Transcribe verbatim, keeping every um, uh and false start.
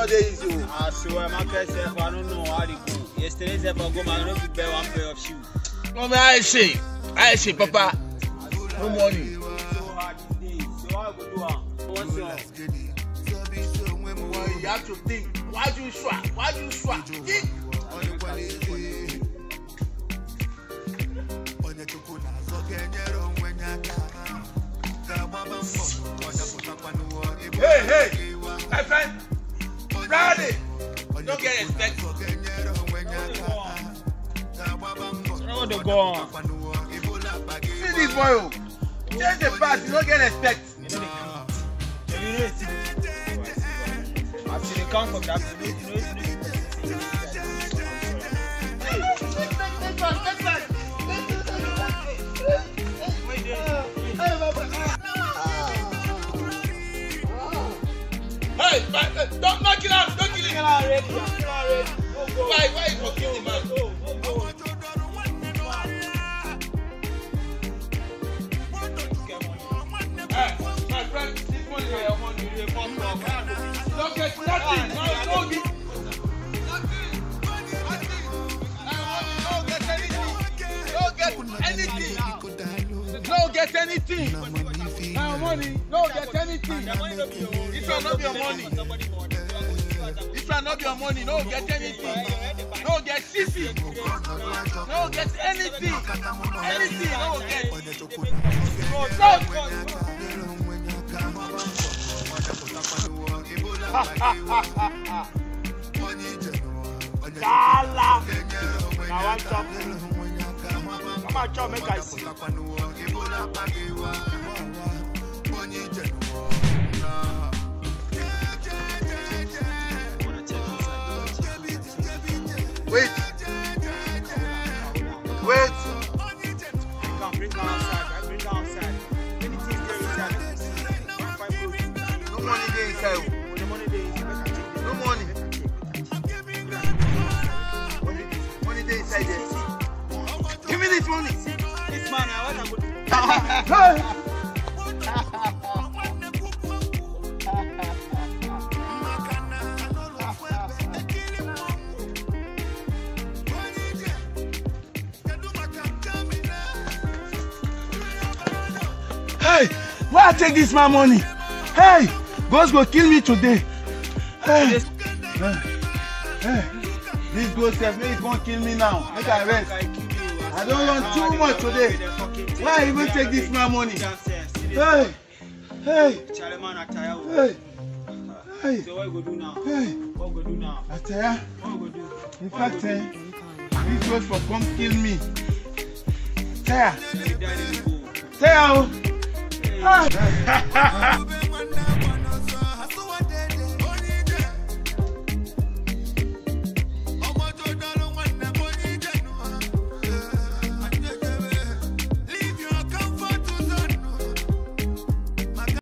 not easy. I swear, my case, I don't know how to go. Yesterday, I go, man, I don't buy one pair of shoes. No, man, I say, I say, Papa, no money. So hard these days. So how go do one? What's up? Well, you have to think. Why do you swap? Why do you swap? Think. Hey, hey, my friend, Friday, don't get respect. How they go on? See this boy, change the past, you don't get respect. You know they I've seen the count from that. You know, you know, Hey, don't knock it out, don't kill him. Why, why you for killing man? Hey, my friend, this one is your money, you don't get nothing, no, no, don't get anything, don't get anything, no money, don't get anything. This will not be your money. This will not be your money. No get anything. No get sissy. No get anything. Anything. No get. No stop. Kala. Now I'm talking. Come on, John, make I see. Wait. Wait. Come, bring down outside. Bring down outside. Anything there inside. No money there inside. When the money there inside, No money. Money there inside there. Give me this money. this man, I want to Hey, why I take this my money? Hey, ghost go kill me today. Hey, hey, hey. This ghost says me won't kill me now. Make I rest. I don't want too much today. Why I even take this my money? Hey, hey, hey, hey. So what you go do now? Hey, What you go do now? Ataya. What you go do? In fact, eh, this ghost for come kill me. Ataya. You die, then you go. Ataya. Ah.